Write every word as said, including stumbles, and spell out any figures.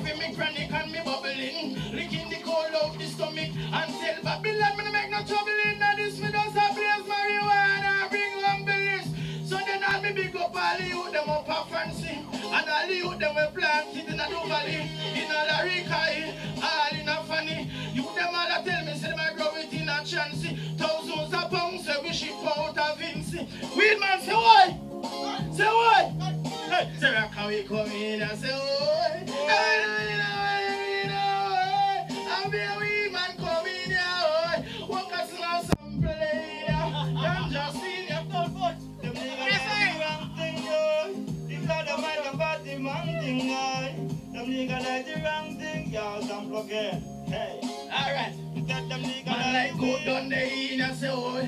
for me chronic and me bubbling. Licking the cold out the stomach and tell Babylon me no make no trouble in that this me just a blaze marijuana bring humbleness. So then all me big up all the youth them up a fancy. And all the youth them we planted in a Dubai, in a Larika, all in a funny. You them all a tell me say my grow it in a chance. Thousands of pounds say we ship out of Vinci. Weed man say why? Say why? Hey, say how can we come in and say why? I'll be a weed man come in here. Walk us on some play. I'm just seeing your thought foot. Them niggas do the wrong thing, yo. These are the man about the wrong thing, yo. Them niggas do the wrong thing, yo. Some plug in. Hey. Alright. Man like go down the in and say, oh,